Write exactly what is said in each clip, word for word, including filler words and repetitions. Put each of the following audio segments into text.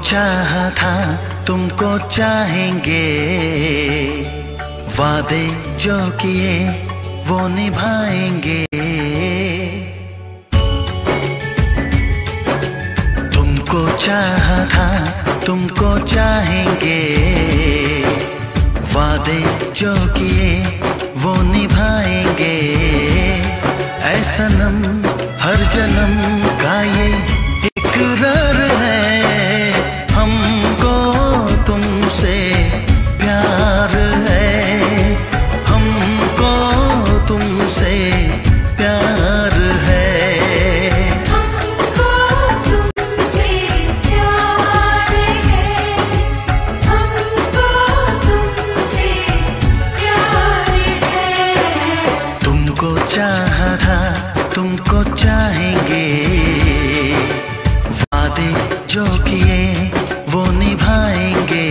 चाहा था तुमको चाहेंगे, वादे जो किए वो निभाएंगे। तुमको चाहा था तुमको चाहेंगे, वादे जो किए वो निभाएंगे। ऐ सनम हर जन्म का ये इकरार है, हमको तुमसे प्यार है, हमको तुमसे प्यार है, हमको तुमसे प्यार है, हमको तुमसे प्यार है। तुमको चाहा था तुमको चाहेंगे, वादे जो किए वो निभाएंगे।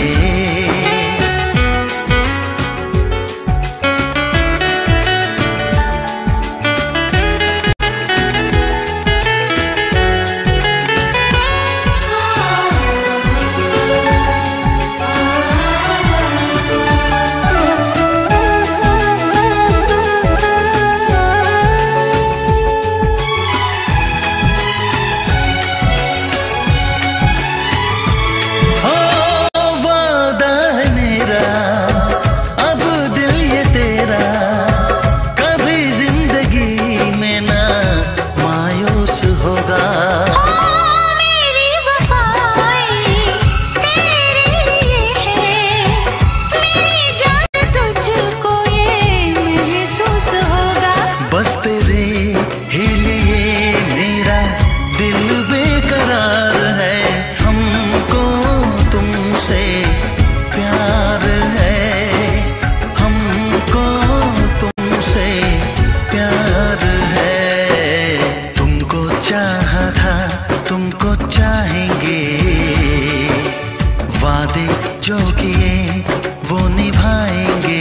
बस तेरे ही लिए मेरा दिल बेकरार है, हमको तुमसे प्यार है, हमको तुमसे प्यार है। तुमको चाहा था तुमको चाहेंगे, वादे जो किए वो निभाएंगे।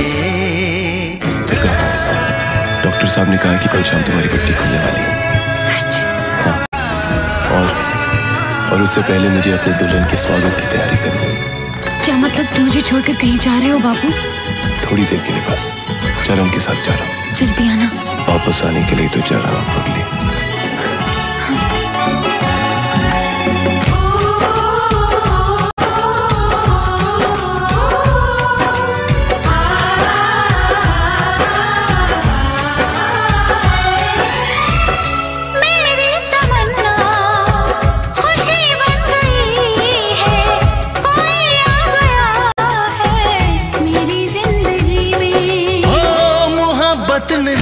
डॉक्टर साहब ने कहा कि कल शाम तुम्हारी पट्टी खुलने वाली है। सच? हाँ। और और उससे पहले मुझे अपने दुल्हन के स्वागत की तैयारी करनी है। क्या मतलब तुम मुझे छोड़कर कहीं जा रहे हो बाबू? थोड़ी देर के लिए बस, चरण के साथ जा रहा हूँ। जल्दी आना। वापस आने के लिए तो जा रहा हूँ पगली। ने